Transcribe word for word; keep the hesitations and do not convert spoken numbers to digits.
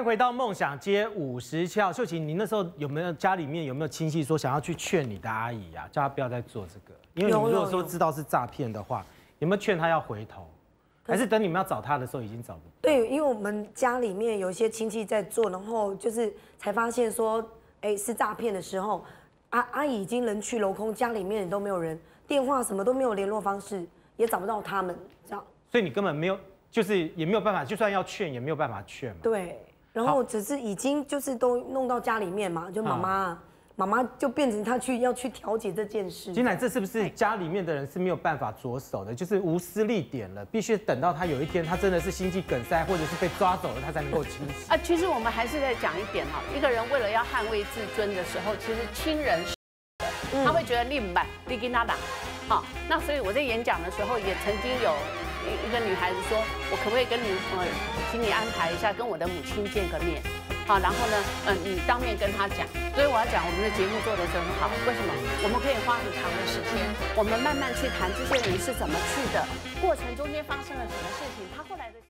迎回到梦想街五十七号。秀琴，你那时候有没有家里面有没有亲戚说想要去劝你的阿姨呀、啊，叫她不要再做这个？因为你如果说知道是诈骗的话，有没有劝她要回头？还是等你们要找她的时候已经找不到？ 对，因为我们家里面有一些亲戚在做，然后就是才发现说，哎，是诈骗的时候，阿阿姨已经人去楼空，家里面都没有人，电话什么都没有联络方式，也找不到他们，这样。所以你根本没有。 就是也没有办法，就算要劝也没有办法劝嘛。 对，然后只是已经就是都弄到家里面嘛，就妈妈，妈妈就变成她去要去调解这件事。 金乃，这是不是家里面的人是没有办法着手的？就是无私力点了，必须等到他有一天他真的是心肌梗塞或者是被抓走了，他才能够清醒。 啊，其实我们还是在讲一点哈，一个人为了要捍卫自尊的时候，其实亲人是的，他会觉得你慢，你跟他打。好，那所以我在演讲的时候也曾经有。 一个女孩子说：“我可不可以跟你呃，请你安排一下，跟我的母亲见个面？好，然后呢，嗯、呃，你当面跟她讲。所以我要讲，我们的节目做得真好。为什么？我们可以花很长的时间，我们慢慢去谈这些人是怎么去的，过程中间发生了什么事情，他后来的。”